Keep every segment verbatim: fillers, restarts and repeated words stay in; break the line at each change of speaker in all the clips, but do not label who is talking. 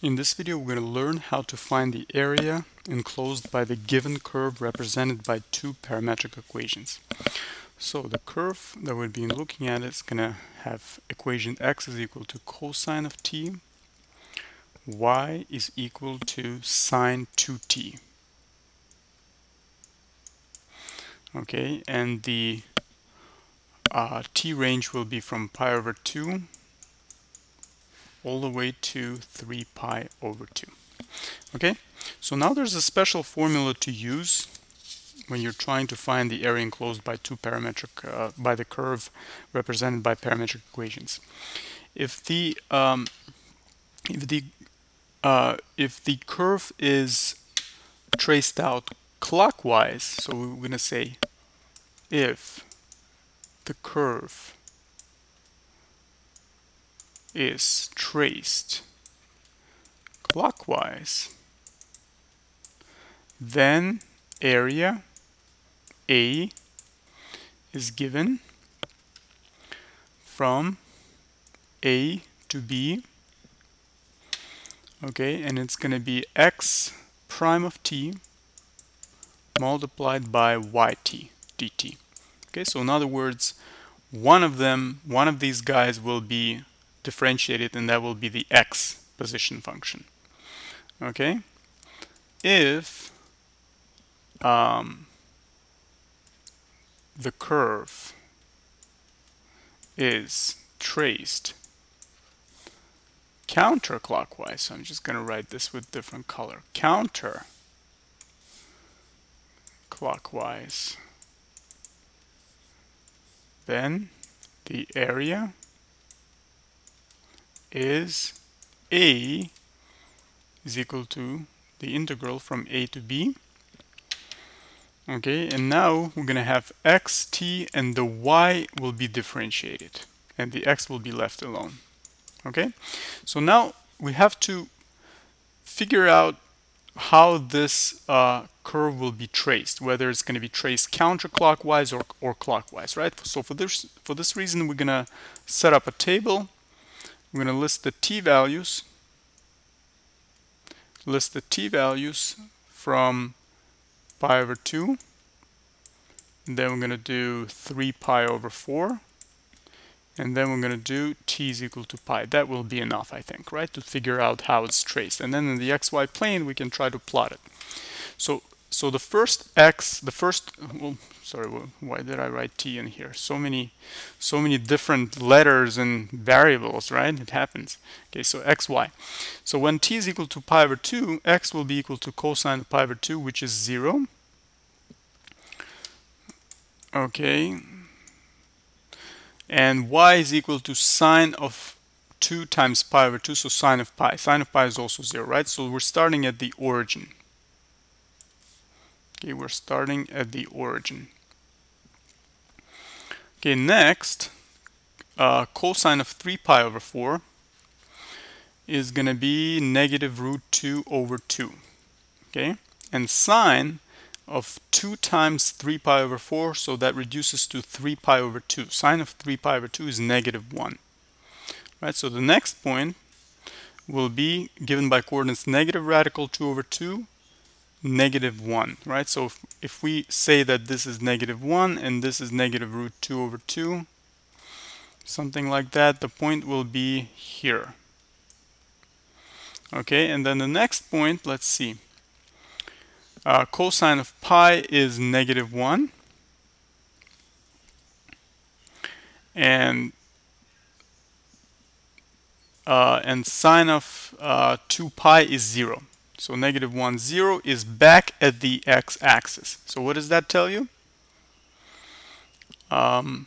In this video, we're going to learn how to find the area enclosed by the given curve represented by two parametric equations. So the curve that we'll be looking at is going to have equation x is equal to cosine of t, y is equal to sine two t. Okay, and the uh, t range will be from pi over two all the way to three pi over two. Okay, so now there's a special formula to use when you're trying to find the area enclosed by two parametric uh, by the curve represented by parametric equations. If the um, if the uh, if the curve is traced out clockwise, so we're going to say if the curve is traced clockwise, then area A is given from A to B, okay, and it's going to be x prime of t multiplied by yt dt. Okay, so in other words, one of them, one of these guys will be differentiated, and that will be the x position function. Okay, if um, the curve is traced counterclockwise, so I'm just going to write this with different color, counterclockwise, then the area is A is equal to the integral from A to B. Okay, and now we're going to have x, t, and the y will be differentiated, and the x will be left alone. Okay, so now we have to figure out how this uh, curve will be traced, whether it's going to be traced counterclockwise or, or clockwise, right? So for this, for this reason, we're going to set up a table. We're going to list the t values, list the t values from pi over two, and then we're going to do three pi over four, and then we're going to do t is equal to pi. That will be enough, I think, right, to figure out how it's traced. And then in the xy plane, we can try to plot it. So, so the first x, the first, well, sorry, why did I write t in here? So many, so many different letters and variables, right? It happens. Okay, so xy. So when t is equal to pi over two, x will be equal to cosine of pi over two, which is zero. Okay. And y is equal to sine of two times pi over two, so sine of pi. Sine of pi is also zero, right? So we're starting at the origin. Okay, we're starting at the origin. Okay, next, uh, cosine of three pi over four is going to be negative root two over two. Okay, and sine of two times three pi over four, so that reduces to three pi over two. Sine of three pi over two is negative one. Right, so the next point will be given by coordinates negative radical two over two, negative one, right? So if, if we say that this is negative one and this is negative root two over two, something like that, the point will be here. Okay, and then the next point, let's see. Uh, cosine of pi is negative one, and uh, and sine of uh, two pi is zero. So negative one, zero is back at the x-axis. So what does that tell you? Um,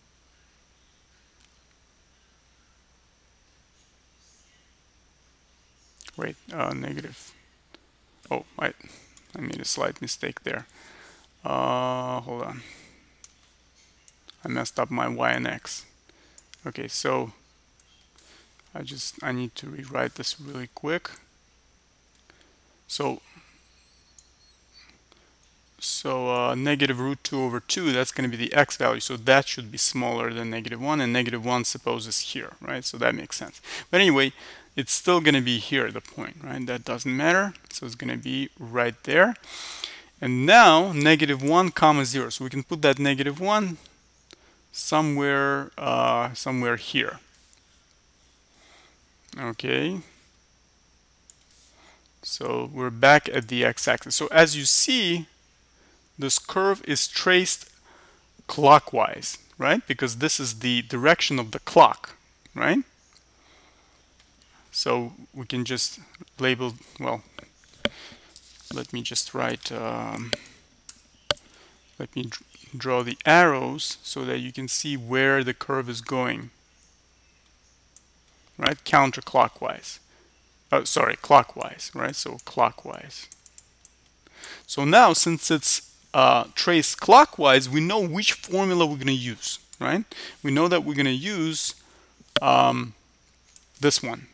wait, uh, negative. Oh, I, I made a slight mistake there. Uh, hold on. I messed up my y and x. Okay, so I just, I need to rewrite this really quick. So, so uh, negative root two over two, that's going to be the x value. So that should be smaller than negative one, and negative one suppose is here, right? So that makes sense. But anyway, it's still going to be here, the point, right? That doesn't matter. So it's going to be right there. And now negative one comma zero. So we can put that negative one somewhere, uh, somewhere here. Okay. So we're back at the x-axis. So as you see, this curve is traced clockwise, right? Because this is the direction of the clock, right? So we can just label, well, let me just write, um, let me draw the arrows so that you can see where the curve is going, right? Counterclockwise. Oh, sorry, clockwise, right? So clockwise. So now, since it's uh, traced clockwise, we know which formula we're going to use, right? We know that we're going to use um, this one.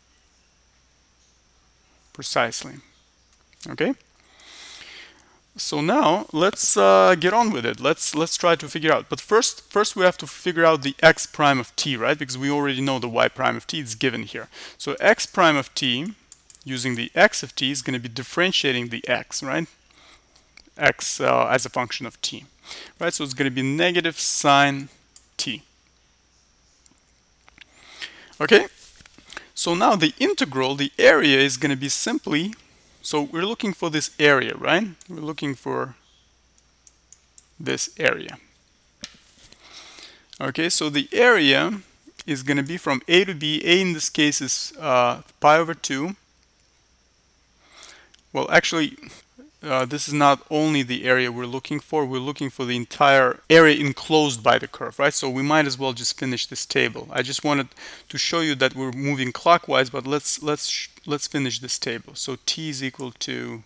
Precisely. Okay? So now let's uh, get on with it. Let's let's try to figure out. But first, first we have to figure out the x prime of t, right? Because we already know the y prime of t is given here. So x prime of t, using the x of t, is going to be differentiating the x, right? X uh, as a function of t, right? So it's going to be negative sine t. Okay. So now the integral, the area, is going to be simply. So we're looking for this area, right? We're looking for this area. Okay, so the area is going to be from a to b. A in this case is uh, pi over two. Well, actually, uh, this is not only the area we're looking for. We're looking for the entire area enclosed by the curve, right? So we might as well just finish this table. I just wanted to show you that we're moving clockwise, but let's let's let's finish this table. So t is equal to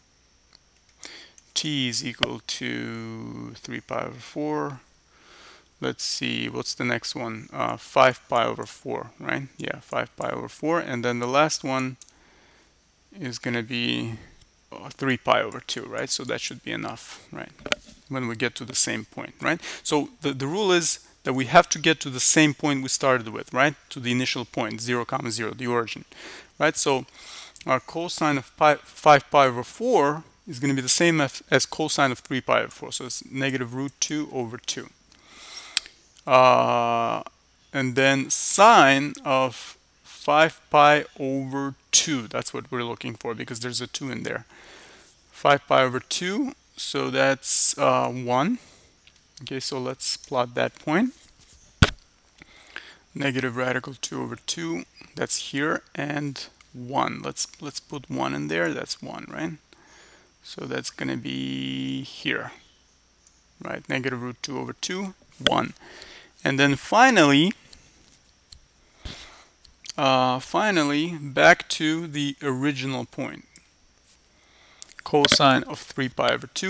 t is equal to three pi over four. Let's see, what's the next one? Uh, five pi over four, right? Yeah, five pi over four. And then the last one is going to be three pi over two, right? So that should be enough, right? When we get to the same point, right? So the, the rule is that we have to get to the same point we started with, right? To the initial point, zero comma zero, the origin, right? So our cosine of pi, five pi over four is going to be the same as, as cosine of three pi over four. So it's negative root two over two. Uh, and then sine of five pi over two, that's what we're looking for because there's a two in there. five pi over two, so that's uh, one. Okay, so let's plot that point. Negative radical two over two, that's here, and one. Let's let's put one in there, that's one, right? So that's going to be here, right? Negative root two over two, one. And then finally, uh, finally, back to the original point. Cosine of three pi over two.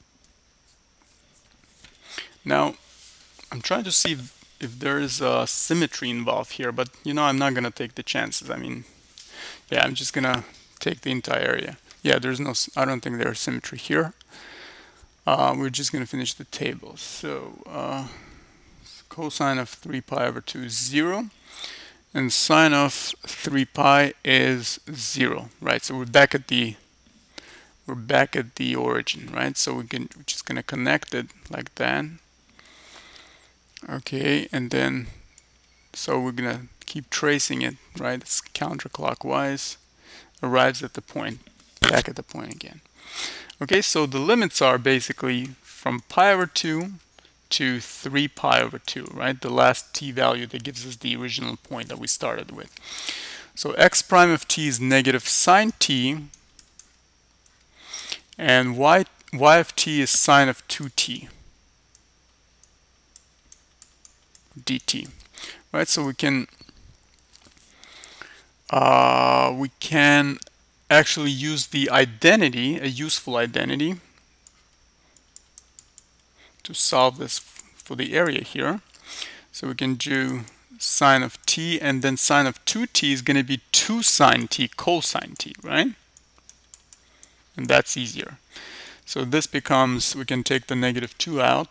Now, I'm trying to see if, if there is a symmetry involved here, but you know, I'm not going to take the chances. I mean, yeah, I'm just going to take the entire area. Yeah, there's no, I don't think there's symmetry here. Uh, we're just going to finish the table. So, uh, cosine of three pi over two is zero, and sine of three pi is zero, right? So we're back at the we're back at the origin, right? So we can we're just gonna connect it like that. Okay, and then so we're gonna keep tracing it, right? It's counterclockwise, arrives at the point, back at the point again. Okay, so the limits are basically from pi over two to three pi over two, right? The last t value that gives us the original point that we started with. So x prime of t is negative sine t, and y, y of t is sine of two t dt, right? So we can uh, we can actually use the identity, a useful identity, to solve this for the area here. So we can do sine of t, and then sine of two t is going to be two sine t cosine t, right? And that's easier. So this becomes, we can take the negative two out,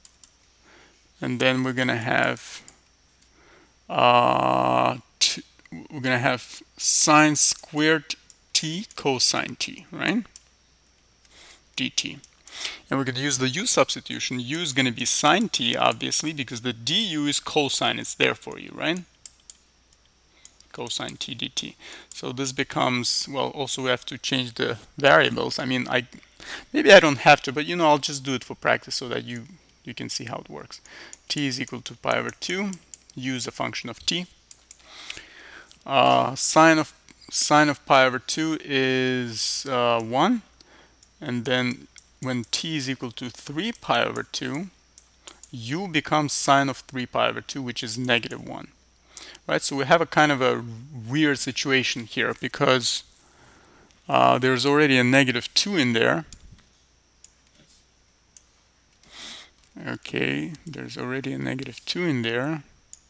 and then we're going to have uh, two, we're going to have sine squared t cosine t, right? dt. And we're going to use the u substitution. U is going to be sine t, obviously, because the du is cosine. It's there for you, right? Cosine t dt. So this becomes, well, also we have to change the variables. I mean, I maybe I don't have to, but you know, I'll just do it for practice so that you you can see how it works. T is equal to pi over two. U is a function of t. Uh, sine of sine of pi over two is uh, one, and then when t is equal to three pi over two, u becomes sine of three pi over two, which is negative one. Right, so we have a kind of a weird situation here because uh, there's already a negative two in there. Okay, there's already a negative two in there.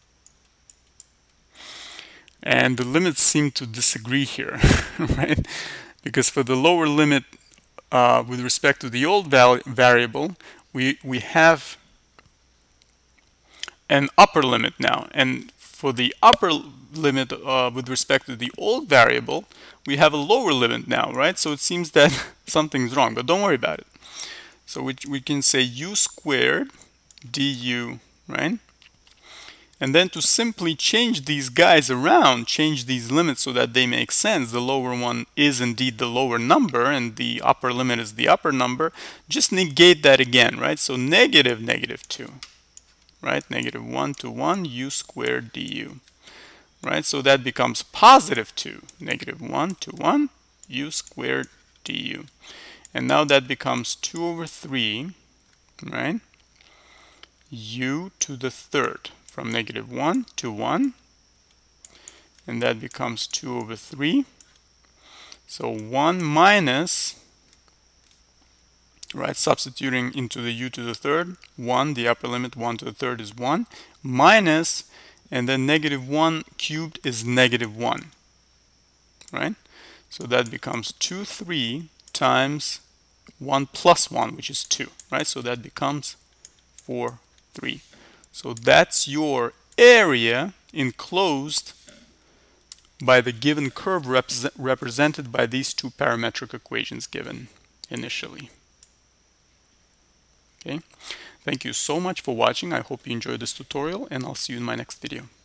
And the limits seem to disagree here, right? Because for the lower limit uh, with respect to the old val variable, we, we have an upper limit now. And for the upper limit uh, with respect to the old variable, we have a lower limit now, right? So it seems that something's wrong, but don't worry about it. So we, we can say u squared du, right? And then to simply change these guys around, change these limits so that they make sense, the lower one is indeed the lower number and the upper limit is the upper number, just negate that again, right? So negative negative two. Right, negative one to one, u squared du. Right, so that becomes positive two, negative one to one, u squared du. And now that becomes two over three, right, u to the third, from negative one to one. And that becomes two over three. So one minus, right, substituting into the u to the third, one, the upper limit, one to the third is one, minus, and then negative one cubed is negative one, right? So that becomes two, three times one plus one, which is two, right? So that becomes four, three. So that's your area enclosed by the given curve repre represented by these two parametric equations given initially. Okay, thank you so much for watching. I hope you enjoyed this tutorial, and I'll see you in my next video.